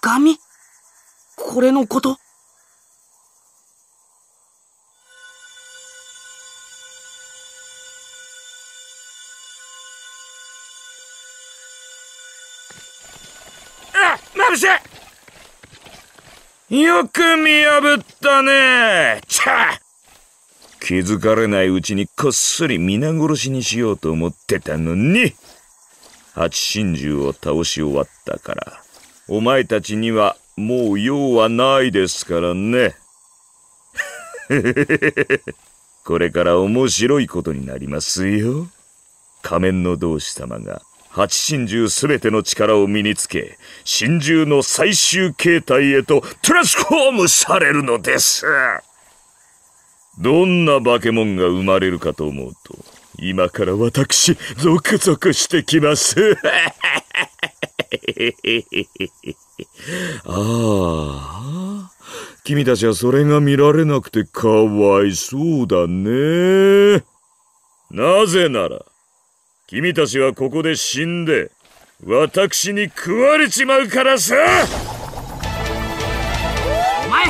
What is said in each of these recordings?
紙？これのこと？ マルシェ！よく見破ったね。気づかれないうちにこっそり皆殺しにしようと思ってたのに。八神獣を倒し終わったから、お前たちにはもう用はないですからね。これから面白いことになりますよ。仮面の同志様が八神獣すべての力を身につけ、神獣の最終形態へとトランスフォームされるのです。どんな化け物が生まれるかと思うと、今から私ゾクゾクしてきます。ああ、君たちはそれが見られなくてかわいそうだね。なぜなら君たちはここで死んで私に食われちまうからさ。 お前、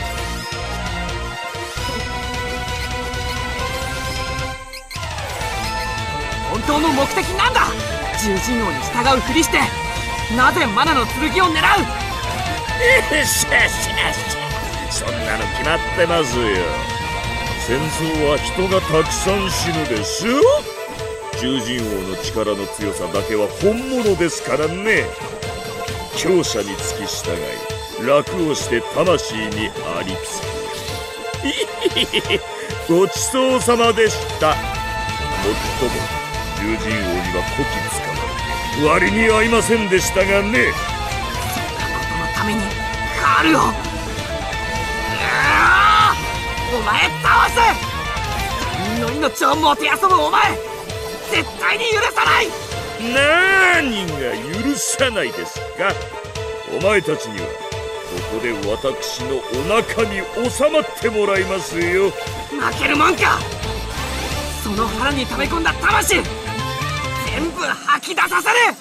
本当の目的なんだ。獣人王に従うふりしてなぜマナの剣を狙う？ そんなの決まってますよ。戦争は人がたくさん死ぬでしょ。獣人王の力の強さだけは本物ですからね。強者に付き従い、楽をして魂にありつく。ごちそうさまでした。もっとも獣人王にはこき使う割に合いませんでしたがね。 そんなことのためにカールを、お前倒す！他人の命をもてあそぶお前、絶対に許さない！ 何が許さないですか。お前たちにはここで私のお腹に収まってもらいますよ。 負けるもんか。その腹に溜め込んだ魂全部吐き出させる。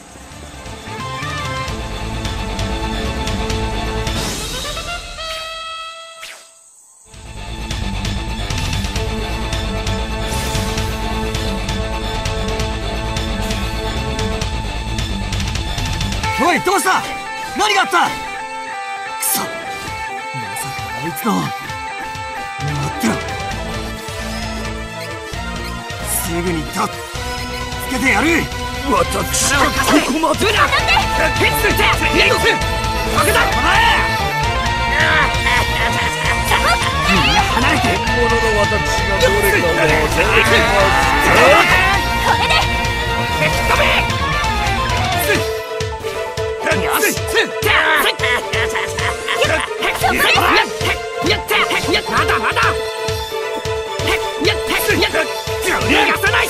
おい、どうした？何があった？くそ、まさかあいつの。待ってろ、すぐにとっつけてやる。 私はここまで。 離れて。 本物の私がどれかを教えます。 これで吹っ飛べ。よし。まだまだ。逃がさない。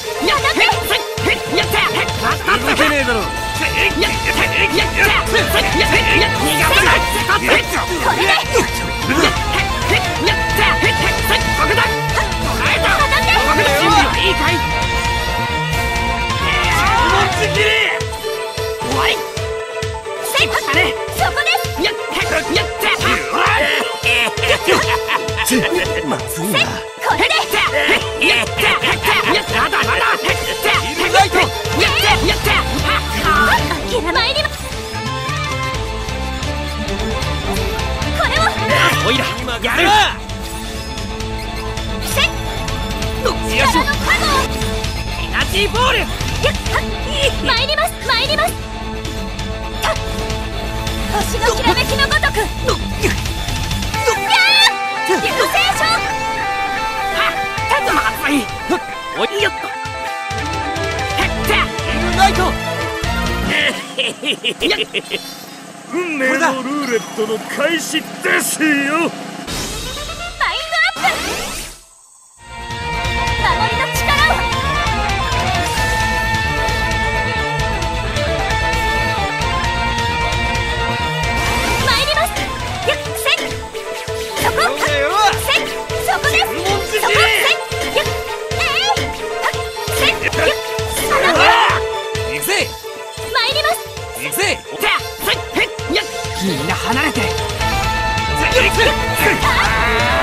動けねえだろ。逃がさない。これで。僕だ。捕らえた。僕の準備はいいかい？自分ちぎり。終わり。そこです。まずいな。これで。まだまだ。ライト。参ります。これを。おいらやる。力のカゴ。エナジーボール。参ります。星のきらめきのごとく。流星衝。まずい。おいよっと。ライト。 運命のルーレットの開始ですよ。 マインドアップ。守りの力を。参ります。そこ。そこです。そこ。行くぜ。参ります。行くぜ。 みんな離れて。